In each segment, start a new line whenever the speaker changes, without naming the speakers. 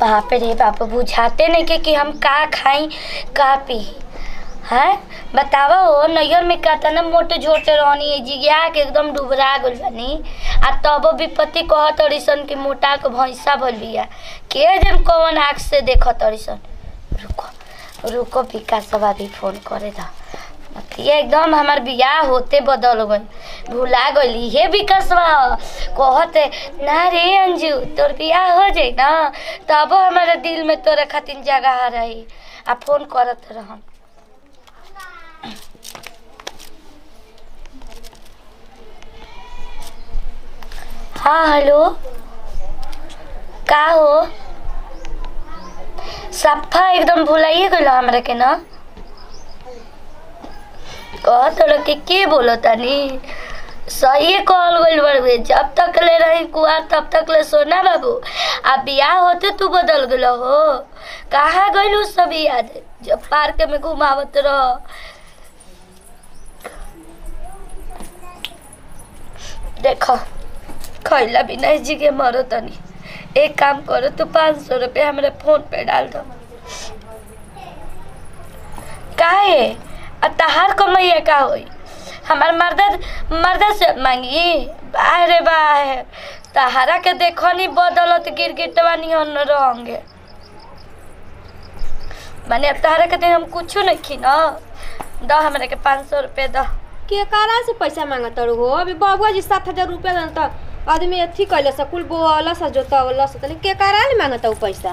बाप रे बाप, बुझाते नहीं कि हम का खाई का पी है। बतावा हो नैहर में कहता मोटे झोटे रहनी है जिया के एकदम डुबरा गल बनी आ तब विपत्ति कह तड़ीसन कि मोटा के भैंसा भल बिया के जन कौन आँख से देख तड़ीसन। रुको रुको विकासवा भी फोन करे था ये एकदम हमार बियाह होते बदल गई भुला गई हे विकासवा कहते ना रे अंजू तोर बियाह हो जाए ना तब हमारे दिल में तोरे खातिर जगह रही आ फोन करत रह। हाँ हेलो का हो सफा एकदम भुलाइए गल हमरा के ना कह तो के बोलो तानी सही कहल गइल बड़े जब तक ले रही कुआर तब तक ले सोना बाबू आ बियाह होते तू बदल गल हो कहाँ गइल सब याद जब पार्क में घुमावत रह। देखो खैला बिना जी के मरो तनी एक काम करो तो 500 रुपया हमारे फोन पे डाल दो। काहे तहार कमैया का होई हमार मर्दा से मांगी बाहरे बाहर तहारा के देखो नहीं बदलत गिरगिटवा नहीं रहेंगे माने अब तहारा के हम कुछ नहीं खी न दो हमारे के 500 रुपया दो।
के कारा से पैसा मांगत हो अभी बाबुआ जी 7,000 रुपया दन त आदमी अथी कैले से कुल बोला से जोतवला से तले के कारा ले मांगत हो पैसा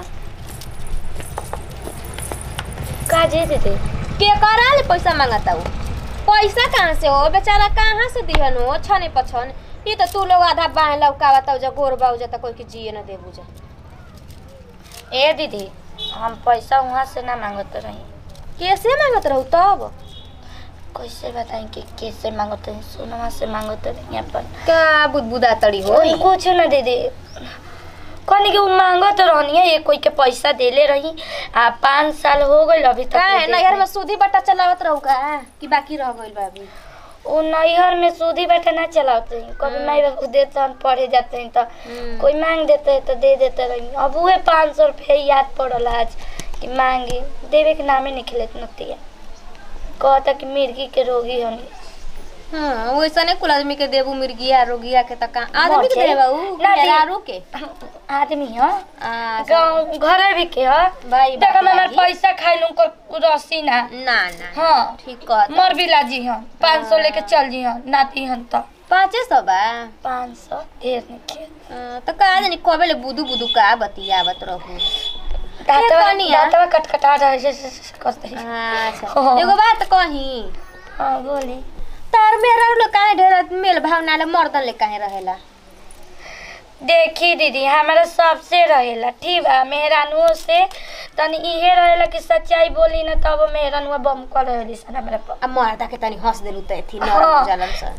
का जे दे
के कारा ले पैसा मांगत हो पैसा कहाँ से हो बेचारा कहाँ से दिहन हो छने पछन ये तो तू लोग आधा बाह लौकावत हो जा गोर बाऊ जा त कोई के जिए न देबू जा।
ए दीदी हम पैसा वहाँ से ना मांगत रही
कैसे मांगत रहू तब
कैसे बताएं कि कैसे मांगते हैं सोनवा से मांगते रही अपन
का बुदबुदा तड़ी हो
कुछ ना दीदी कहनी कि मांगत रहनी है ये कोई के पैसा देले रही आ 5 साल हो गए अभी तक
है नैहर में सूदी बट्टा चलावत रहू का कि बाकी रह गइल बा अभी
वो नैहर में सूदी बट्टा ना चलाते हैं कभी माई बाप देते हैं पढ़े जाते हैं तो कोई मांग देते है तो दे देते रही अब वो 500 रुपया याद पड़ल आज कि मांगी देवे के नामे नहीं खिलत नतिया कहता कि मिर्गी के रोगी होनी।
हां वैसा नहीं कुल आदमी के देबू मिर्गिया रोगिया के त का आदमी के देबा उ मेहरारू के
आदमी ह गांव घर भी के ह भाई देखा मैं पैसा खाइलू को रसी ना
ना ना
हां
ठीक कह
मर भी लाजी ह 500 लेके चल जी ह नाती हन त
500 बा
500 ढेर नहीं के
त का जानी कबे ले बुदू बुदू का बतियावत रहू
दातवा कटकटा रहे करते हैं।
अच्छा एगो बात कही
हां बोली
तार मेरा लोग काहे ढेर मेल भावना ले मर्दन ले काहे रहेला
देखी दीदी हमारा सबसे रहेला ठीक बा मेहरानुओं से तनी इहे रहेला कि सच्चाई बोली न तब मेहरानुआ बम कर रहली सन हमरा पर
अब मर्दा के तनी हंस देलु त थी न जलन से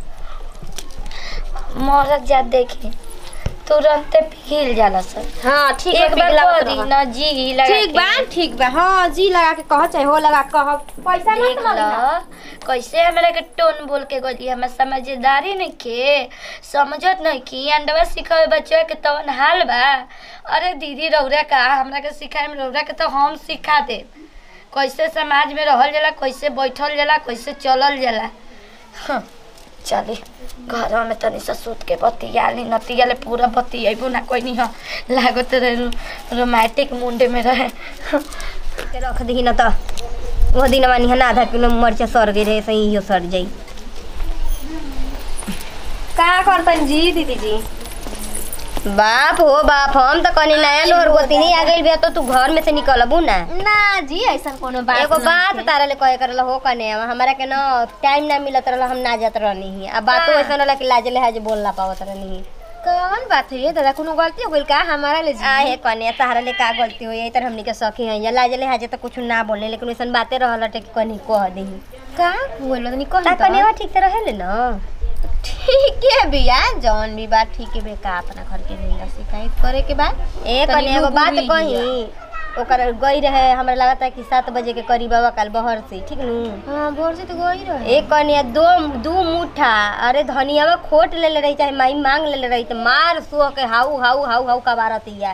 मरद जा देखी तुरंत पिघल जाला सर।
हां ठीक
एक बार करी ना जी लगा
ठीक बा हां जी लगा के कह चाहे हो लगा कह पैसा मत मांगना
कैसे हमरा के टोन बोल के गली हम समझदारी नहीं के समझत नहीं कि अंडवा सिखावे बच्चा के तवन हाल बा। अरे दीदी रौरा का हमरा के सिखाए में रौरा के तो हम सिखा दे कैसे समाज में रहल जाला कैसे बैठल जाला कैसे चलल जाला। चली घर में तनी सा सूत के बतियाली नतियाले पूरा बतियाबू ना कोई नहीं लागत रोमांटिक मुंडे में रहे
रख दी न त वो दिन मानी है ना आधा किलो मरचा सर गई रहे सही ही सर जाई का करतन जी दीदी जी बाप हो बाप हम तो कनी नया लोहर गोती नहीं आ गइल बे तो तू घर में से निकलबू ना ना जी ऐसा कोनो बात एगो बात तारा ले कहे करला हो कने हमरा के न टाइम ना मिलत रहला हम ना जात रहनी ही अब बात ऐसा रहला कि लाज ले हाज बोल ना पावत रहनी कौन बात है दादा कोनो गलती हो गइल का हमारा ले जी आहे कने तारा ले का गलती होई तर हमनी के सखी है या लाज ले हाज त कुछ ना बोलने लेकिन ऐसा बातें रहला टे कनी कह देही का बोल तनी कह त कने ठीक त रहे ले न ठीक है भैया जौन भी बात ठीक है बेका अपना घर के रहिला शिकायत करे के बाद एक कने एगो बात कही ओकर गई रहे हमरा लगता है कि 7 बजे के करीब बाबा कल बहर से ठीक नु हां बहर से तो गई रहे एक कने दो मुठा अरे धनियावा खोट ले रही चाहे माई मांग ले रही त मार सो के हाउ हाउ हाउ हाउ का बारतिया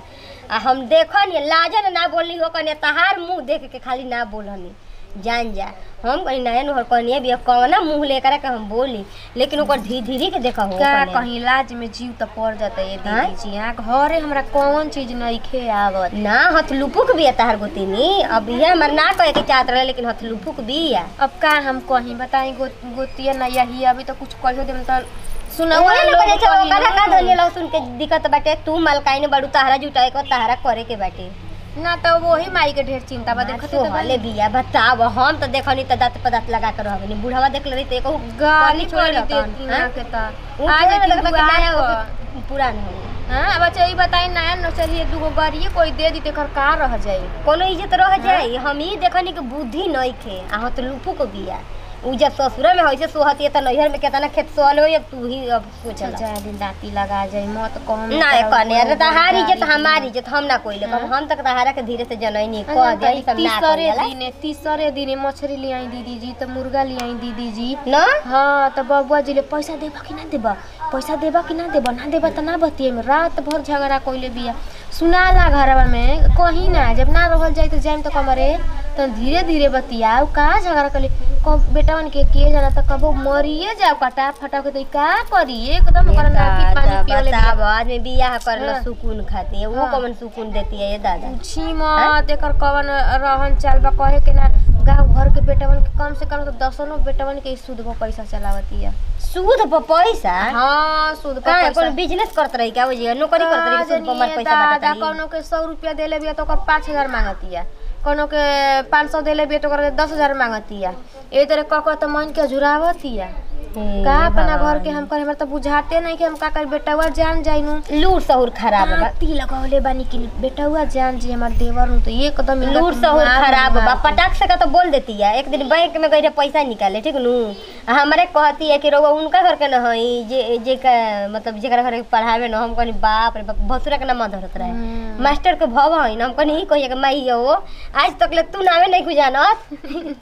आ हम देखनी लाजन ना बोली हो कने तहार मुंह देख के खाली ना बोलनी जान जा हम कहीं नया नहर कनिए भी कौना मुंह लेकर के हम बोली लेकिन ओकर धीरे के देखा हो
का कहीं लाज में जीव त पड़ जाता है दीदी जी यहाँ घरे हमरा कौन चीज नहीं खे आवत
ना हथ लुपुक भी है तहार गोतिनी अब ये हमर ना कहे के चाहत रहे लेकिन हथ लुपुक भी है
अब का हम कहीं बताई गोतिया ना यही अभी तो कुछ कहियो देम त सुनाओ
ओए ना करे छो कथा का धनिया लो सुन के दिक्कत बाटे तू मलकाई ने बड़ू तहारा जुटाए को तहारा करे के बाटे
ना तो वही माई के ढेर चिंता बा देखत
तो हले बिया बताव हम तो देखनी त दांत पदात लगा कर रहबनी बुढ़ावा देख ले त एको
गाली
छोड़े
छोड़ी देती ना के त
आज
आज
तक
नया
नया पुरान हो
हां अब अच्छा ई बताई नया न चलिए दुगो गाड़िए कोई दे दी तेकर का रह जाई
कोनो इज्जत रह जाई हम ही देखनी के बुद्धि नहीं खे आ त लुपु को बिया उ जब ससुर में होइसे सोहती त नैहर में केतना खेत सोहल हो अब तू ही अब सोच
जा दिन दाती लगा जाई मत कम
ना कने अरे तहारी इज्जत हमारी इज्जत हम ना कोइले हम तक तहारा के धीरे से जनैनी कह दे ई सब ना
तीसरे दिन मछली ले आई दीदी जी त मुर्गा ले आई दीदी जी
ना
हां त बबुआ जी ले पैसा देबा कि ना देबा पैसा देबा कि ना देबा त ना बतिए में रात भर झगड़ा कोइले बिया सुनाला घरवा में कहीं ना जब ना रहल जाई त जाइम त कमरे त धीरे धीरे बतियाओ का झगड़ा कले कब बेटावन के जाना त कबो मरिए जाओ कटा फटा के त का करी एकदम ओकर नाकी पानी पिए ले
बाद में बियाह करला सुकून खाती है वो कौन सुकून देती है ये दादा
छी मत एकर कवन रहन चाल बा कहे के ना गांव घर के बेटावन के कम से कम तो 10 बेटावन के सूद पर पैसा चलावती है
सूद पर पैसा
हां सूद पर
का
पैसा
कोन बिजनेस करत रही क्या वो नौकरी करत रही सूद पर मत पैसा बाटत रही
कोनो के 100 रुपया देले बिया तो ओकर 5000 मांगती है कोनो के 500 देले बिया तो ओकर 10000 मांगती है ए तरह कको त मन के झुरावती है का अपना घर के हम करे हमरा त बुझाते नहीं कि हम का कर बेटावा जान जाइनु
लूर सहूर खराब बा
ती लगावले बानी कि बेटावा जान जी हमर देवर नु तो एकदम
लूर सहूर खराब बा पटाक से का तो बोल देती है एक दिन बैंक में गई पैसा निकाले ठीक नु हमरे कहती है कि रउआ उनका घर के न हई जे का मतलब जेकरा घर पढ़ावे न हम कहनी बाप रे बाप भसुरा के नाम धरत रहे मास्टर के भव हई न हम कहनी ही कहिए कि माई हो आज तक ले तू नावे नहीं खुजानत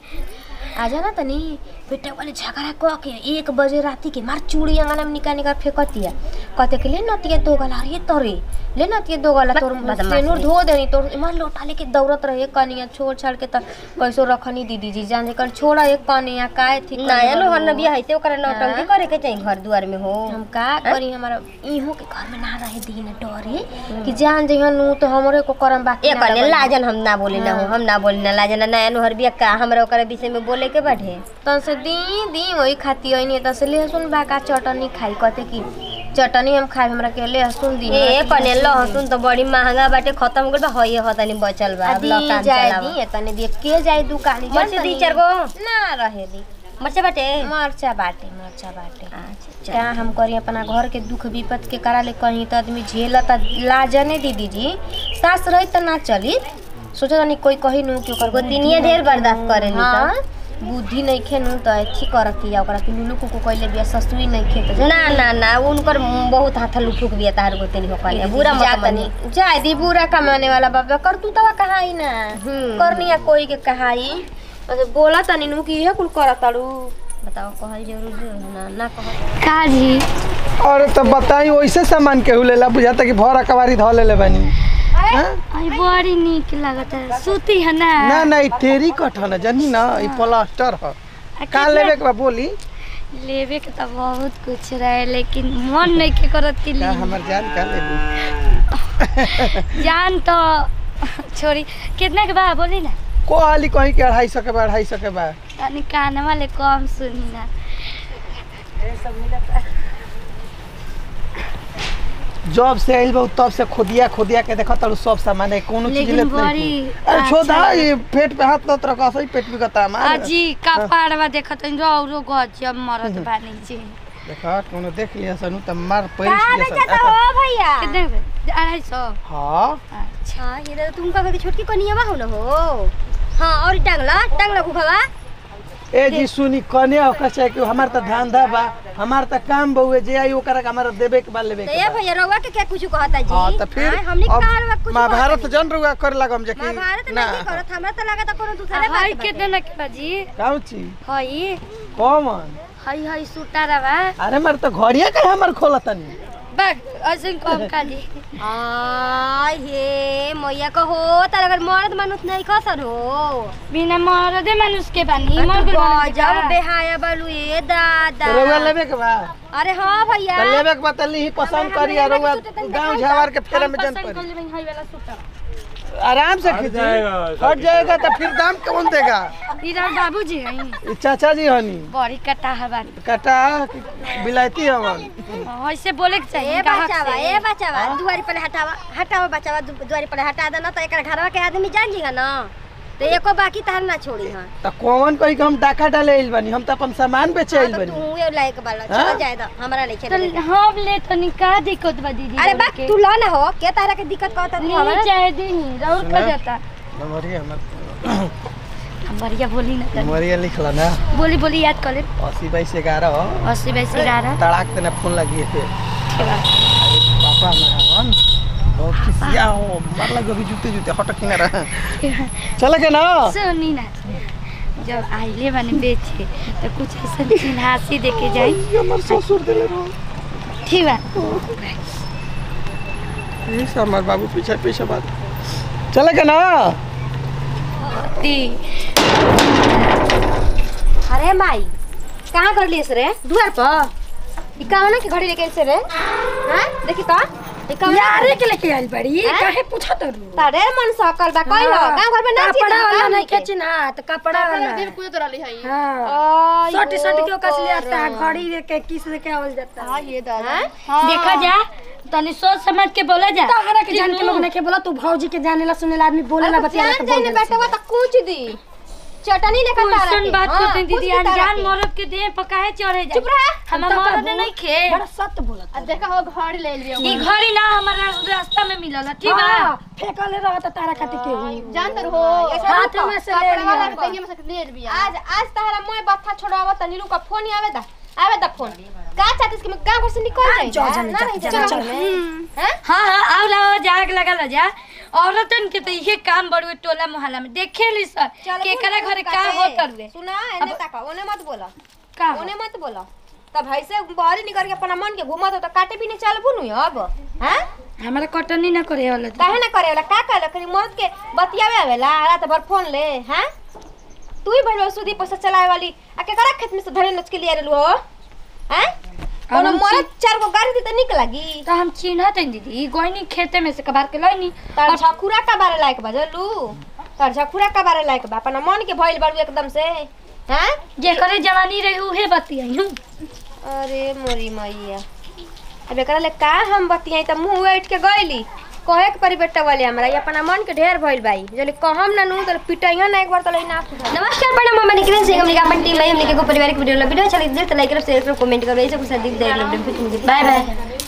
आ जाना तनी बेटा वाले झगड़ा क के 1 बजे राती के मार चूड़ी अंगना में निकाल फेंकतिया कहते के ले नतिया दो गला रे तोरे ले नतिया दो गला तोर सेनुर धो देनी तोर मार लोटा लेके दौड़त रहे कनिया छोड़ छाड़ के त कैसो रखनी दीदी जी जान कर छोड़ा एक कनिया काहे ठीक
नया लोहर न बिया हइते ओकरा नौटंकी करे के चाहिए घर दुआर में हो
हम का करी हमारा इहो के घर में ना रहे दिन डरे कि जान जइहन नु तो हमरे को करम बाकी
ना कने लाजन हम ना बोले ना हो हम ना बोले ना लाजन नया लोहर बिया का हमरा ओकरा विषय में बोले के बाटे
तन से दी वही खाती है नहीं त से लहसुन बाका चटनी खाई कहते कि चटनी हम खाए हमरा के लहसुन दी
ए कने लहसुन तो बड़ी महंगा बाटे खत्म हो गइल बा हई हतनी बचल बा अब लकान चलावा
दी तने देख के जाई दुकान
मर्च दी 4 गो
ना रहे दी
मर्चा बाटे
मर्चा बाटे अच्छा क्या हम करी अपना घर के दुख विपत के करा ले कहीं त आदमी झेलता लाजने दीदी जी सास रही त ना चली सोचा नहीं कोई कही नु कि ओकर
गोतिनिया ढेर बर्दाश्त करे नी त
बुद्धि नहीं खेनु त एथी करती है ओकरा कि लुलु को कोइले बिया ससुई नहीं खेत
ना उनकर बहुत हाथ लुफुक बिया तार गोतिनी हो कने बुरा मत मनी
जाय दी बुरा कमाने वाला बाबा कर तू तवा कहाई ना करनिया कोई के कहाई अच्छा बोला तनी नु कि इहे कुल करताड़ू
बताओ कहल जरूर ना कह
का जी
अरे तो बताई वैसे सामान केहू लेला बुझाता कि भरा कवारी ध लेले बानी
आई बड़ी नीक लागत है सूती है ना
ना ई तेरी कठ न जानी ना ई प्लास्टर ह का लेबे के बा बोली
लेवे के तो बहुत कुछ रहे लेकिन मन नहीं के करत कि
का हमर जान का लेबी
जान तो छोड़ी कितना के बा बोली ना
को हाली कहीं के 250 के बा 250 के बा
तनी कान वाले कम सुनी ना
ये सब मिलता जॉब से आइल बा तब से खोदिया के देखत तारू सब सामान है कोनो चीज लेत नहीं अरे छोदा ये पेट पे हाथ न रखा सही पेट भी कता मार
अजी कपाड़वा देखत औरो गजब मरत बानी जी
देखा कोनो देख लिया सनु त मार पैर
का हो भैया
कितने 250
हां
अच्छा ये तुम का के छोटकी कनिया हो न हो हां और टांगला गुखवा
ए जी सुनी कने ओकर चाहे कि हमार त धंधा बा हमार त काम बउए जे आई ओकरा के हमार देबे के बा लेबे के
ए भैया रउआ के क्या कुछ कहता जी
हां त फिर
हमनी कहलवा कुछ
महाभारत जन रउआ कर लागम जे कि
महाभारत नहीं करत हमरा त लागत कोनो दूसरे बात
हाय कितने ना के बाजी
काउची
हाय
कौन
हाय सुटारा बा
अरे मार त घड़िया के हमर खोलतनी
बस ऐसे कम का दी
आय हे मैया को हो तार अगर मर्द मनुष्य नहीं खसर हो
बिना मरदे मनुष्य के बानी मर
जब बेहाया बालू ए दादा
रउआ लेबे के बा
अरे हाँ भैया
त लेबे के बा त ली पसंद करी आ रउआ गांव झावर के फेरे में जन
पसंद कर
पड़ी
ले भाई वाला सूट
आराम से खींची हट जाएगा तो फिर दाम कौन देगा
इधर बाबूजी हैं
ई चाचा जी हनी
बड़ी कटा है बानी
कटा बिलायती हवन
ऐसे बोले के चाहिए
ए बचावा दुआरी पर हटावा बचावा दुआरी पर हटा देना तो एक घरवा के आदमी जान जीगा ना तो एको बाकी तार ना छोड़ी हां
त कौन कही के हम डाका डाले आइल बानी हम त अपन सामान बेचे आइल बानी
तू ये लायक बाला चल जाए दा हमरा नहीं खेले
तो हम ले तो निका दिक्कत बा दीदी
अरे बा तू ला ना हो के तारा के दिक्कत कहता तू
नहीं चाहे दी रौर कर जाता
नंबरिया
बढ़िया बोली ना कर
नंबरिया लिखला ना
बोली बोली याद कर ले
80 22 11
80 22 11
तड़ाक देना फोन लगी थे
के बाद
पापा हमारा बहुत खिसिया हो मार लगे अभी जूते जूते हट के ना रहा चले के ना
सुनी ना जब आइले बने बेचे तो कुछ ऐसा चिन्हासी देके जाई
हमर ससुर देले रहो
ठीक बा
ये सब हमार बाबू पीछे पीछे बात चले के ना
ती
अरे माई कहां कर लियस रे दुआर पर ई कावना के घड़ी लेके से रे हां देखी तो ई कावना
यारे के लेके आइल बड़ी काहे पूछत रू
तारे मन सकल बा कहि हो गांव घर में ना
कपड़ा वाला नहीं के चिन्हा तो कपड़ा वाला
दिन कुछ तो रही है
हां छोटी छोटी के कस ले आता है घड़ी रे के किस लेके आवल जाता है
हां ये दादा
देखा जा तनी सोच समझ के बोला जा
तोहरा के जान के लोग नहीं के बोला तू भौजी के जानेला सुनेला आदमी बोलेला बतियाला
जान जाने बेटा तो कुछ दी चटनी लेकर तारा
सुन बात करते दीदी अनजान मरद के देह पर काहे चढ़े जा
चुप रह
हम मरद नहीं खे
बड़ा सत्य बोलत
अब देखा हो घर ले लियो
ई घड़ी ना हमारा रास्ता में मिलल ठीक बा
फेकले रहत तारा खाती के हुई
जानतर हो
हाथ में से ले लिया
तहिया में से ले लिया आज तहरा मोय बत्था छोड़ावा त नीरू का फोन आवे दा फोन का चाहत के गांव घर से निकल जाए ना नहीं चल हैं
हां हां आओ लाओ जाग लगा ला जा औरतन के तो ये काम बड़ुए टोला मोहल्ला में देखे ली सर के करा घर का होत रे
सुना एने ताका ओने मत बोला
का
ओने मत बोला तब ऐसे बाहर निकल के अपना मन के घुमा तो काटे भी नहीं चलबू नु अब हैं
हमारा कटनी ना करे वाला
काहे ना करे वाला का कहला कनी मौत के बतियावे आवेला रात भर फोन ले हैं तू ही भरवा सुदी पैसा चलाए वाली आ के करा खेत में से धरे नच के लिए रहलू हो हैं कोनो मरद चार गो गाड़ी दी त निक लागी
तो हम चिन्हत हैं दीदी गोइनी खेते में से कबार के लइनी
तार झखुरा का बारे लायक बजलू तार झखुरा का बारे लायक बा अपना मन के भइल बारू एकदम से हैं
जे करे जवानी रही उहे बतियाई
अरे मोरी मैया अब एकरा ले का हम बतियाई त मुंह उठ के गइली कहे के परी बेटा वाले हमरा ये अपना मन के ढेर भइल बाई जले कहम ना नु त पिटाइयो ना एक बार त लेना नमस्कार बड़ा मामा निकले से हमने अपन टीम लाई हमने के को परिवार के वीडियो ला वीडियो अच्छा लगे तो लाइक करो शेयर करो कमेंट करो ऐसे कुछ अधिक देख लो बाय बाय